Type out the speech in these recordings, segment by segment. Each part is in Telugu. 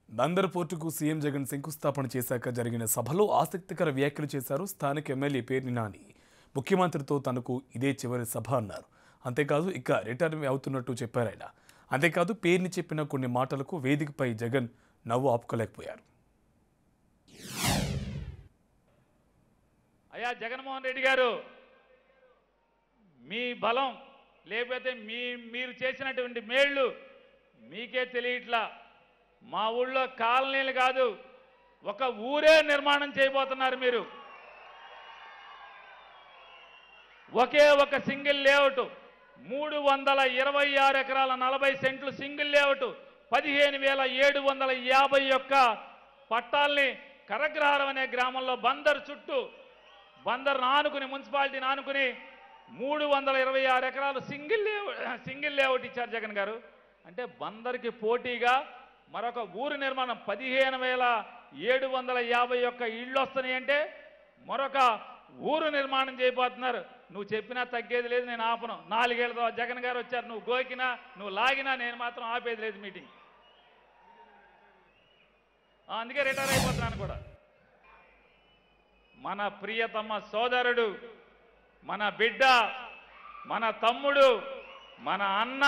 బందర్ పోర్టుకు సీఎం జగన్ శంకుస్థాపన చేశాక జరిగిన సభలో ఆసక్తికర వ్యాఖ్యలు చేశారు స్థానిక ఎమ్మెల్యే పేర్ని నాని. ముఖ్యమంత్రితో తనకు ఇదే చివరి సభ అన్నారు. అంతేకాదు ఇక రిటైర్ అవుతున్నట్టు చెప్పారాయన. అంతేకాదు పేర్ని చెప్పిన కొన్ని మాటలకు వేదికపై జగన్ నవ్వు ఆపుకోలేకపోయారు. అయ్యా జగన్మోహన్ రెడ్డి గారు, మీ బలం లేకపోతే మీరు చేసినటువంటి మేళ్ళు మీకే తెలియట్లా. మా ఊళ్ళో కాలనీలు కాదు, ఒక ఊరే నిర్మాణం చేయబోతున్నారు మీరు. ఒకే ఒక సింగిల్ లేఅవుట్ 326 ఎకరాల 40 సెంట్లు సింగిల్ లేఅవుట్ 15,751 పట్టాల్ని కరగ్రహారం అనే గ్రామంలో బందర్ చుట్టూ బందర్ నానుకుని మున్సిపాలిటీ నానుకుని 326 ఎకరాలు సింగిల్ లేఅవుట్ ఇచ్చారు జగన్ గారు. అంటే బందర్కి పోటీగా మరొక ఊరు నిర్మాణం 15,751 ఇళ్ళు వస్తున్నాయి అంటే మరొక ఊరు నిర్మాణం చేయబోతున్నారు. నువ్వు చెప్పినా తగ్గేది లేదు, నేను ఆపను. 4 ఏళ్ళ తర్వాత జగన్ గారు వచ్చారు, నువ్వు గోకినా నువ్వు లాగినా నేను మాత్రం ఆపేది లేదు మీటింగ్. అందుకే రిటైర్ అయిపోతున్నాను కూడా. మన ప్రియతమ సోదరుడు, మన బిడ్డ, మన తమ్ముడు, మన అన్న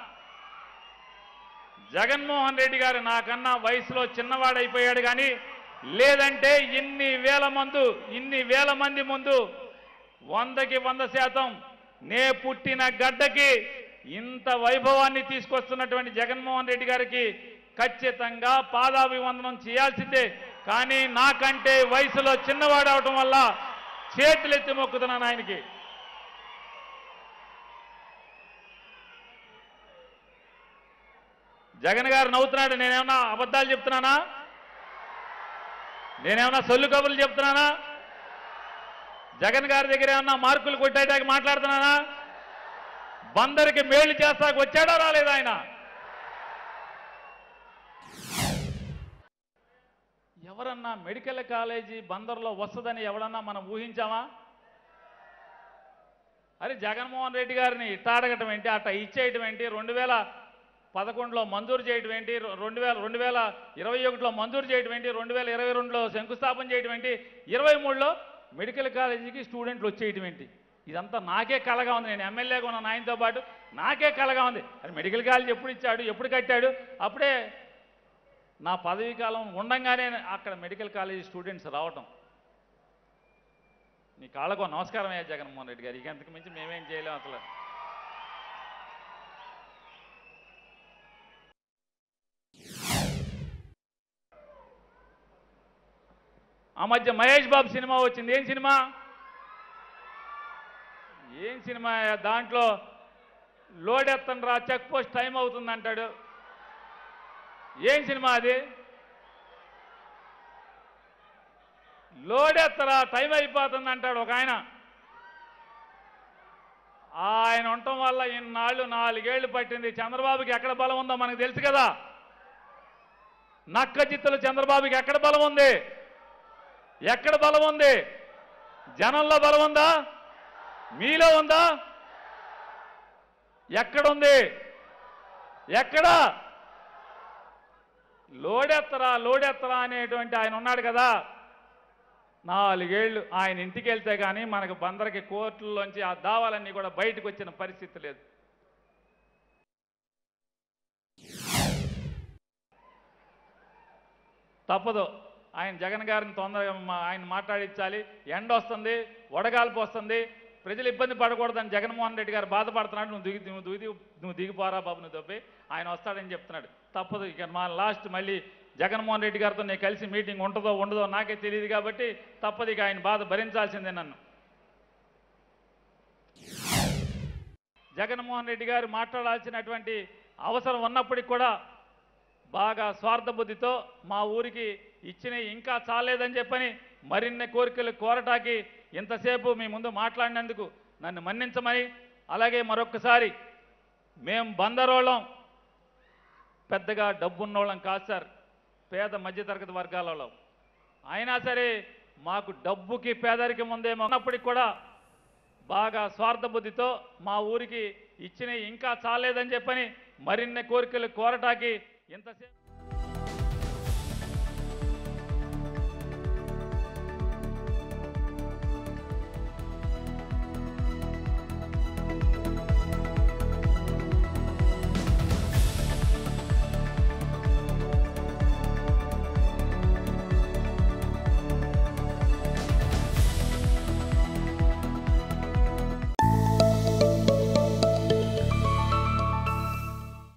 జగన్మోహన్ రెడ్డి గారు నాకన్నా వయసులో చిన్నవాడైపోయాడు. కానీ లేదంటే ఇన్ని వేల మంది ముందు 100కి 100% నే పుట్టిన గడ్డకి ఇంత వైభవాన్ని తీసుకొస్తున్నటువంటి జగన్మోహన్ రెడ్డి గారికి ఖచ్చితంగా పాదాభివందనం చేయాల్సిందే. కానీ నాకంటే వయసులో చిన్నవాడు అవటం వల్ల చేతులెత్తి మొక్కుతున్నాను ఆయనకి. జగన్ గారు నవ్వుతున్నాడు. నేనేమన్నా అబద్ధాలు చెప్తున్నానా? నేనేమన్నా సొల్లు కబుర్లు చెప్తున్నానా? జగన్ గారి దగ్గర ఏమన్నా మార్కులు కొట్టేటానికి మాట్లాడుతున్నానా? బందరికి మేళ్లు చేస్తాకు వచ్చాడా రాలేదా ఆయన? ఎవరన్నా మెడికల్ కాలేజీ బందర్లో వస్తుందని ఎవడన్నా మనం ఊహించామా? అరే జగన్మోహన్ రెడ్డి గారిని ఇట్ట అడగటం ఏంటి, అట్ట ఇచ్చేయటం ఏంటి? 2011లో మంజూరు చేయటం ఏంటి, 2021లో మంజూరు చేయటం ఏంటి, 2022లో శంకుస్థాపన చేయటం ఏంటి, 23లో మెడికల్ కాలేజీకి స్టూడెంట్లు వచ్చేయటం ఏంటి? ఇదంతా నాకే కలగా ఉంది. నేను ఎమ్మెల్యేగా ఉన్న ఆయనతో పాటు నాకే కలగా ఉంది. అది మెడికల్ కాలేజీ ఎప్పుడు ఇచ్చాడు, ఎప్పుడు కట్టాడు? అప్పుడే నా పదవీ కాలం ఉండంగానే అక్కడ మెడికల్ కాలేజీ స్టూడెంట్స్ రావటం. నీ కాళ్ళకు నమస్కారం అయ్యా జగన్మోహన్ రెడ్డి గారు. ఇక అంతకు మించి మేమేం చేయలేం అసలు. ఆ మధ్య మహేష్ బాబు సినిమా వచ్చింది. ఏం సినిమా? దాంట్లో లోడెత్తను రా, చెక్ పోస్ట్ టైం అవుతుంది అంటాడు. ఏం సినిమా అది? లోడెత్తరా టైం అయిపోతుంది అంటాడు ఒక ఆయన. ఆయన ఉండటం వల్ల ఇన్నాళ్ళు 4 ఏళ్లు పట్టింది. చంద్రబాబుకి ఎక్కడ బలం ఉందో మనకు తెలుసు కదా. నక్క జిత్తులు చంద్రబాబుకి ఎక్కడ బలం ఉంది? ఎక్కడ బలం ఉంది? జనంలో బలం ఉందా? మీలో ఉందా? ఎక్కడుంది? ఎక్కడ? లోడెత్తరా అనేటువంటి ఆయన ఉన్నాడు కదా. 4 ఏళ్ళు ఆయన ఇంటికి వెళ్తే కానీ మనకు బందరికి కోర్టుల్లోంచి ఆ దావాలన్నీ కూడా బయటకు వచ్చిన పరిస్థితి లేదు. తప్పదు. ఆయన జగన్ గారిని తొందరగా ఆయన మాట్లాడించాలి. ఎండ వస్తుంది, వడగాల్పు వస్తుంది, ప్రజలు ఇబ్బంది పడకూడదని జగన్మోహన్ రెడ్డి గారు బాధపడుతున్నాడు. నువ్వు దిగిపోరా బాబు, నువ్వు తప్పి ఆయన వస్తాడని చెప్తున్నాడు. తప్పదు. ఇక మా లాస్ట్ మళ్ళీ జగన్మోహన్ రెడ్డి గారితో నేను కలిసి మీటింగ్ ఉంటుందో ఉండదో నాకే తెలియదు. కాబట్టి తప్పదు, ఇక ఆయన బాధ భరించాల్సిందే. నన్ను జగన్మోహన్ రెడ్డి గారు మాట్లాడాల్సినటువంటి అవసరం ఉన్నప్పటికి కూడా బాగా స్వార్థ బుద్ధితో మా ఊరికి ఇచ్చినవి ఇంకా చాలేదని చెప్పని మరిన్ని కోరికలు కోరటానికి ఇంతసేపు మీ ముందు మాట్లాడినందుకు నన్ను మన్నించమని, అలాగే మరొక్కసారి మేము బందరోళ్ళం పెద్దగా డబ్బున్నోళ్ళం కాదు సార్, పేద మధ్యతరగతి వర్గాలలో. అయినా సరే మాకు డబ్బుకి పేదరికం ఉందేమో ఉన్నప్పటికి కూడా బాగా స్వార్థ బుద్ధితో మా ఊరికి ఇచ్చినవి ఇంకా చాలేదని చెప్పని మరిన్ని కోరికలు కోరటానికి ఇంతసేపు